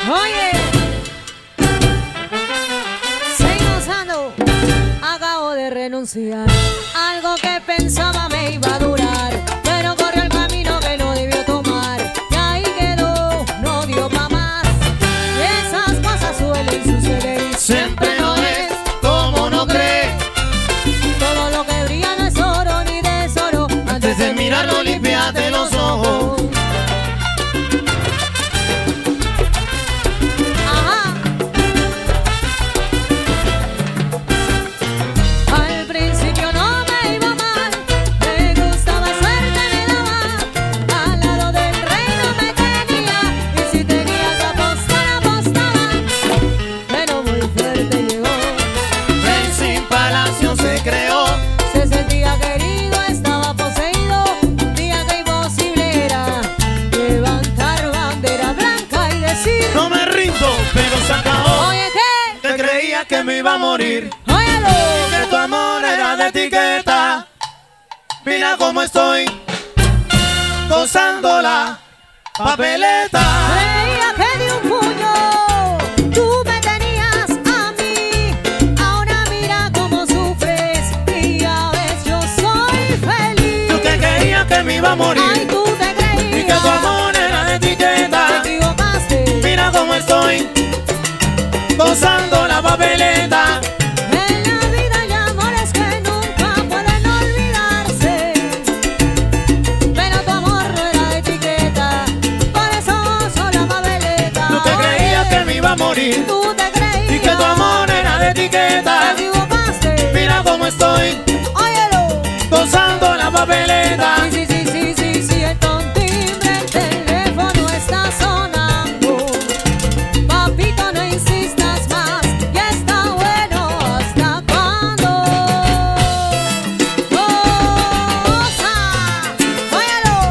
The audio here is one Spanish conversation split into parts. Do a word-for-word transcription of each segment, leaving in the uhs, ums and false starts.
Oye, sigo gozando, acabo de renunciar. Algo que pensaba me iba a durar, pero corrió el camino que no debió tomar. Y ahí quedó, no dio pa' más. Y esas cosas suelen suceder y siempre no es como uno cree. Todo lo que brilla no es oro ni tesoro. Antes de mirarlo, límpiate los ojos. Que me iba a morir. Óyalo. Que tu amor era de etiqueta. Mira cómo estoy gozando la papeleta. Creía que de un puño tú me tenías a mí. Ahora mira cómo sufres y ya ves yo soy feliz. Tú que creías que me iba a morir. Ay, tú te creías. Y que tu amor era de etiqueta. Te equivocaste. Mira cómo estoy gozando la papeleta. En la vida hay amores que nunca pueden olvidarse, pero tu amor no era de etiqueta, por eso soy la papeleta. Tú te creías que me iba a morir. Tú te creías. Y que tu amor era de etiqueta. Te equivocaste. Mira cómo estoy. Óyelo. Gozando la papeleta. Sí, sí, sí, sí, sí, el timbre, el teléfono está sonando. Papito, no insistas más, ya está bueno. ¿Hasta cuándo? ¡Goza! ¡Óyelo!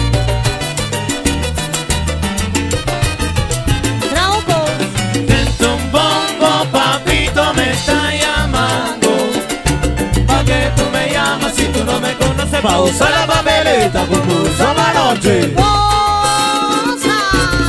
Trauco. Siento un bombo, papito me está llamando. Pa' que tú me llamas si tú no me conoces. Pa' usar la papeleta como usaba anoche. ¡Goza!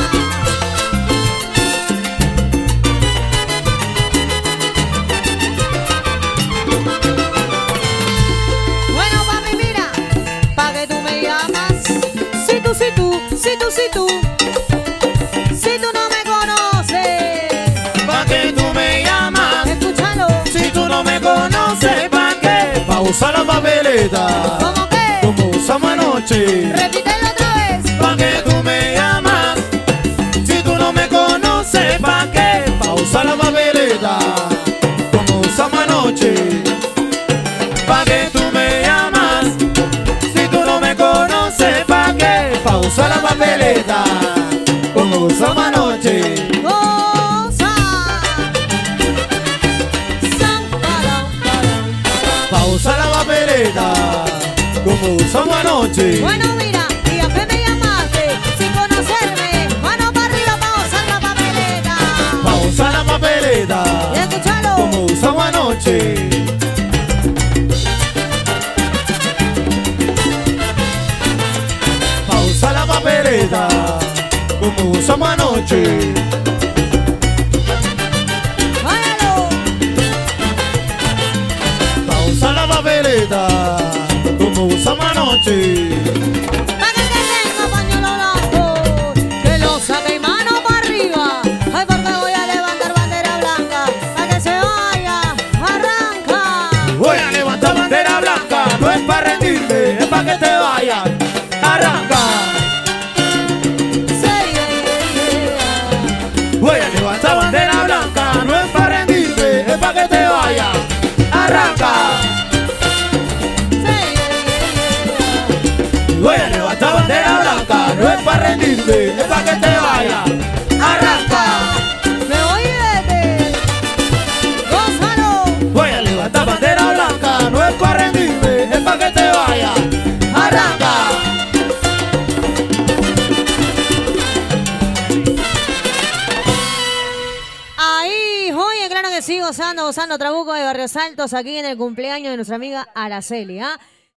Bueno, papi, mira, pa' que tú me llamas. Si tú, si tú, si tú, si tú, si tú no me conoces. Pa' que tú me llamas. Escúchalo. Si tú no me conoces, ¿pa' qué? Pa' usar la papeleta ¿Cómo qué? como usamos anoche. Repítelo otra vez. Pa' que tú me llamas. Si tú no me conoces, ¿pa' qué? Pa' usar la papeleta como usamos anoche. Pa' que tú me llamas. Si tú no me conoces, ¿pa' qué? Pa' usar la papeleta como usamos anoche. Goza. Sam, param, param. Pa' usar la papeleta como usamos anoche. Bueno, mira, ¿y a qué me llamaste? Sin conocerme, mano para arriba pa' usar la papeleta. Pa' usar la papeleta Y escúchalo. como usamos anoche. Pa' usar la papeleta como usamos anoche. Óyalo. Pa' usar la papeleta como usamos anoche. Pa' que te tenga pañuelo blanco, que lo saque y mano para arriba. Ay, porque voy a levantar bandera blanca, pa' que se vaya, arranca. Voy a levantar bandera blanca, no es para rendirme, es para que te vayas. Arranca. Sí, yeah. Voy a levantar bandera blanca, no es para rendirme, es para que te vayas. Arranca. Sí, yeah. Voy a levantar bandera blanca, no es para rendirme, es para que te vayas. Arranca. Me voy y vete. Gózalo. Voy a levantar bandera blanca, no es para rendirme, es para que te vayas. Arranca. Ahí, oye, claro que sí, gozando, gozando Trabuco de Barrios Altos aquí en el cumpleaños de nuestra amiga Araceli, ¿ah?